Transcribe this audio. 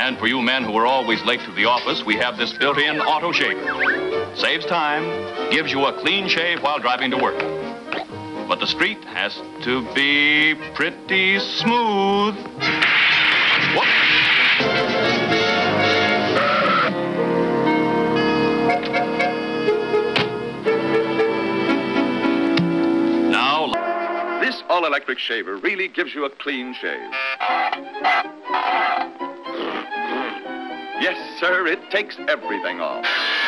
And for you men who are always late to the office, we have this built-in auto shaver. Saves time, gives you a clean shave while driving to work. But the street has to be pretty smooth. Whoop. Now, this all-electric shaver really gives you a clean shave. Yes, sir, it takes everything off.